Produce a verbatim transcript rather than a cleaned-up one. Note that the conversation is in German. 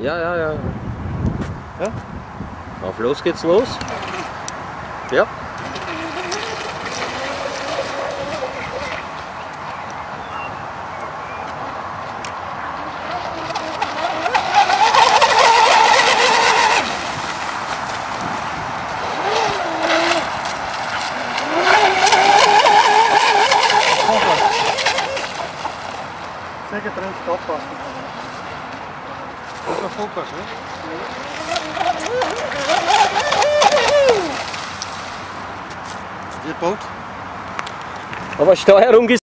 Ja, ja, ja. Ja? Auf los geht's los. Ja. Sehr getrennt aufpassen. Das ist der Fokus, ne? Ihr Boot? Aber Steuerung ist